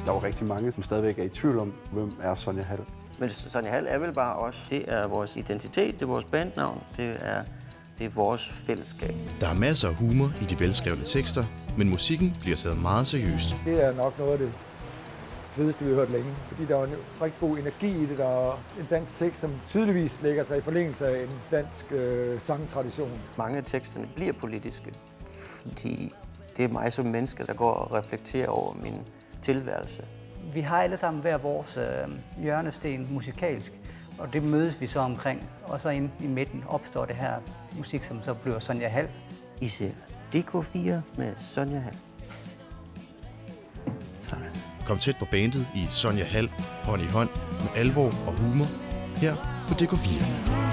Der er jo rigtig mange, som stadigvæk er i tvivl om, hvem er Sonja Hald. Men Sonja Hald er vel bare os. Det er vores identitet, det er vores bandnavn, det er vores fællesskab. Der er masser af humor i de velskrevne tekster, men musikken bliver taget meget seriøst. Det er nok noget af det fedeste, vi har hørt længe. Fordi der er en rigtig god energi i det. Der er en dansk tekst, som tydeligvis lægger sig i forlængelse af en dansk sangtradition. Mange af teksterne bliver politiske, fordi det er mig som menneske, der går og reflekterer over min tilværelse. Vi har alle sammen hver vores hjørnesten musikalsk, og det mødes vi så omkring. Og så inde i midten opstår det her musik, som så bliver Sonja Hald. I ser DK4 med Sonja Hald. Sådan. Kom tæt på bandet i Sonja Hald, hånd i hånd, med alvor og humor, her på DK4.